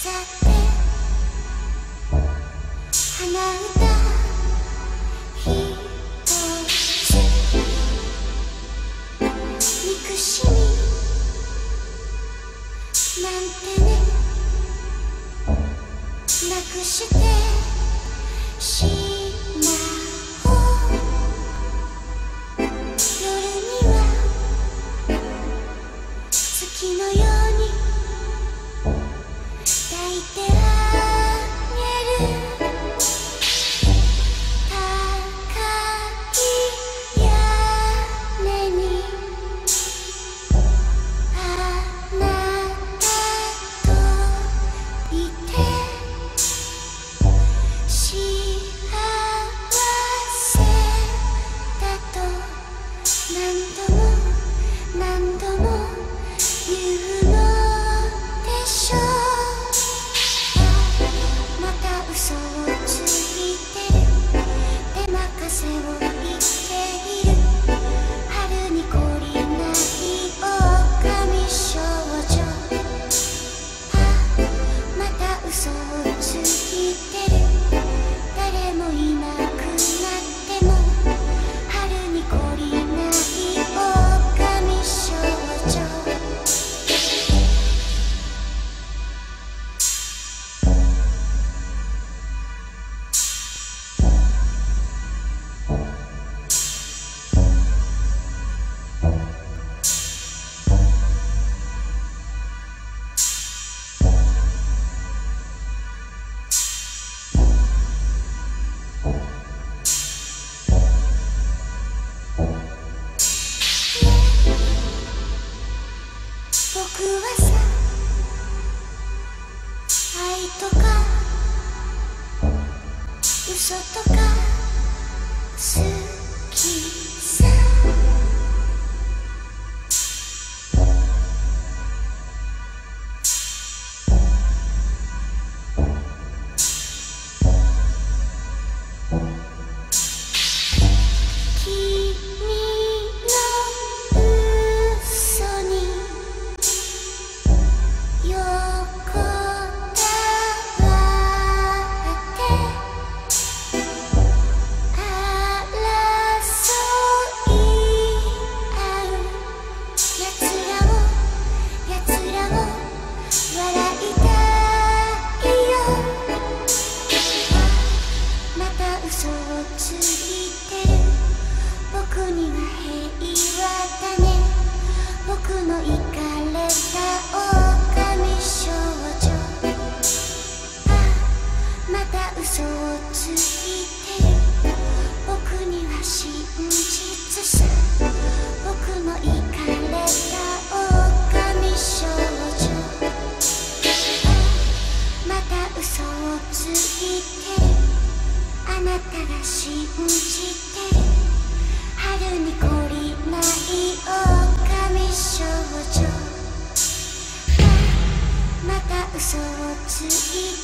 さって鼻歌ひとつ憎しみなんてねなくしてしまおう夜には月のように抱いてあげる高い屋根にあなたといて幸せだと何度も言うのでしょう。また嘘をついてる手任せを言っている春に懲りない狼少女。また嘘をついてる誰もいなくなっても春に懲りない狼少女。僕はさ愛とか嘘とか好きさ。君の嘘に横たわって争い合うやつらを笑いたいよ。また嘘をついてる僕には平和だね。僕のイカれた狼少女。また嘘をついてる僕には真実さ。僕のイカれた狼少女。また嘘をついてるあなたが信じてる春に懲りない狼少女。また嘘をついてる